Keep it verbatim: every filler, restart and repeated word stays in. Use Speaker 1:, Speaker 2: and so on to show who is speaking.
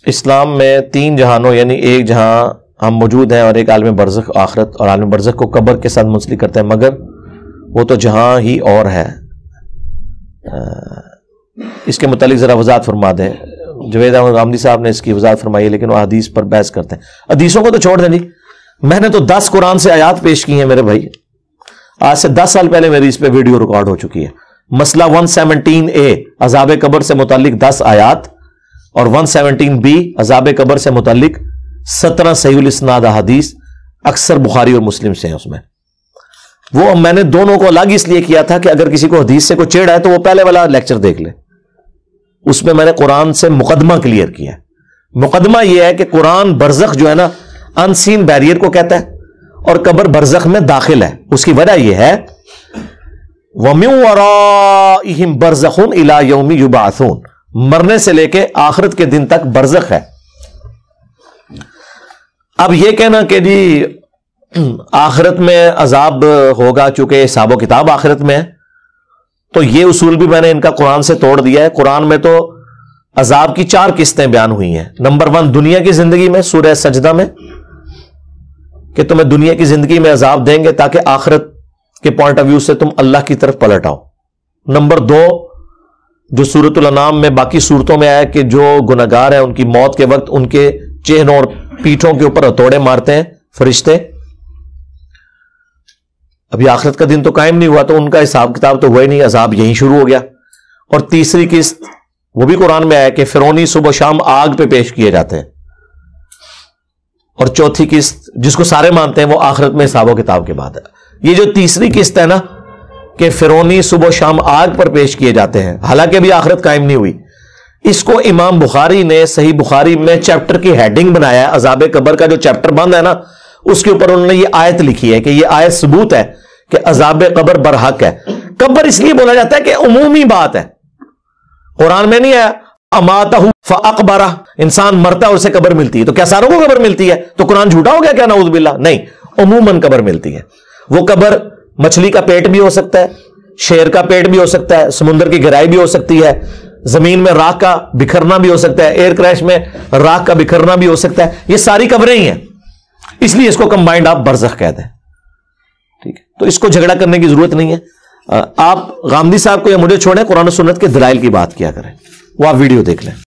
Speaker 1: اسلام میں تین جہانوں یعنی ایک جہاں ہم موجود ہیں اور ایک عالم برزخ آخرت، اور عالم برزخ کو قبر کے ساتھ منسلک کرتے ہیں، مگر وہ تو جہاں ہی اور ہے۔ اس کے متعلق ذرا وضاحت فرما دیں۔ جوید احمد غامدی صاحب نے اس کی وضاحت فرمائی ہے، لیکن وہ حدیث پر بحث کرتے ہیں۔ حدیثوں کو تو چھوڑ دیں جی، میں نے تو دس قرآن سے آیات پیش کی ہیں میرے بھائی، آج سے دس سال پہلے میری اس پہ ویڈیو ریکارڈ ہو چکی ہے۔ مسئلہ ایک سو سترہ اے عذاب قبر سے متعلق دس آیات، اور ایک سو سترہ بی عذاب قبر سے متعلق سترہ صحیح الاسناد حدیث، اکثر بخاری اور مسلم سے ہیں اس میں۔ وہ میں نے دونوں کو الگ اس لیے کیا تھا کہ اگر کسی کو حدیث سے کوئی چیڑ ہے تو وہ پہلے والا لیکچر دیکھ لے، اس میں میں نے قرآن سے مقدمہ کلیئر کیا ہے۔ مقدمہ یہ ہے کہ قرآن برزخ جو ہے نا ان سین بیریئر کو کہتا ہے، اور قبر برزخ میں داخل ہے۔ اس کی وجہ یہ ہے وَمِن وَرَائِهِمْ بَرْزَخٌ إِلَى يَوْمِ يُبْعَثُونَ، مرنے سے لے کے آخرت کے دن تک برزخ ہے۔ اب یہ کہنا کہ جی آخرت میں عذاب ہوگا چونکہ حساب و کتاب آخرت میں ہے، تو یہ اصول بھی میں نے ان کا قرآن سے توڑ دیا ہے۔ قرآن میں تو عذاب کی چار قسطیں بیان ہوئی ہیں۔ نمبر ون، دنیا کی زندگی میں سورہ سجدہ میں کہ تمہیں دنیا کی زندگی میں عذاب دیں گے تاکہ آخرت کے پوائنٹ آف ویو سے تم اللہ کی طرف پلٹ آؤ۔ نمبر دو، جو سورۃ الانعام میں باقی صورتوں میں آیا کہ جو گناہگار ہیں ان کی موت کے وقت ان کے چہروں اور پیٹھوں کے اوپر ہتھوڑے مارتے ہیں فرشتے۔ ابھی آخرت کا دن تو قائم نہیں ہوا تو ان کا حساب کتاب تو ہوا ہی نہیں، عذاب یہیں شروع ہو گیا۔ اور تیسری قسط وہ بھی قرآن میں آیا کہ فرعونی صبح و شام آگ پہ پیش کیے جاتے ہیں۔ اور چوتھی قسط جس کو سارے مانتے ہیں وہ آخرت میں حساب و کتاب کے بعد ہے۔ یہ جو تیسری قسط ہے نا کہ فرعونی صبح و شام آگ پر پیش کیے جاتے ہیں، حالانکہ بھی آخرت قائم نہیں ہوئی، اس کو امام بخاری نے صحیح بخاری میں چیپٹر کی ہیڈنگ بنایا ہے۔ عذاب قبر کا جو چیپٹر بند ہے نا اس کے اوپر انہوں نے یہ آیت لکھی ہے کہ یہ آیت ثبوت ہے کہ عذاب قبر برحق ہے۔ قبر اس لیے بولا جاتا ہے کہ عمومی بات ہے، قرآن میں نہیں ہے اماتہ فاقبرہ، انسان مرتا ہے اسے قبر ملتی ہے، تو کیا ساروں کو قبر ملتی ہے؟ تو قرآن جھوٹا ہو گیا کیا؟ نعوذ باللہ، نہیں، عموماً قبر ملتی ہے۔ وہ قبر مچھلی کا پیٹ بھی ہو سکتا ہے، شیر کا پیٹ بھی ہو سکتا ہے، سمندر کی گہرائی بھی ہو سکتی ہے، زمین میں راکھ کا بکھرنا بھی ہو سکتا ہے، ایئر کریش میں راکھ کا بکھرنا بھی ہو سکتا ہے، یہ ساری قبریں ہی ہیں، اس لیے اس کو کمبائنڈ آپ برزخ کہتے ہیں۔ ٹھیک ہے، تو اس کو جھگڑا کرنے کی ضرورت نہیں ہے۔ آپ غامدی صاحب کو یا مجھے چھوڑیں، قرآن و سنت کے دلائل کی بات کیا کریں، وہ آپ ویڈیو دیکھ لیں۔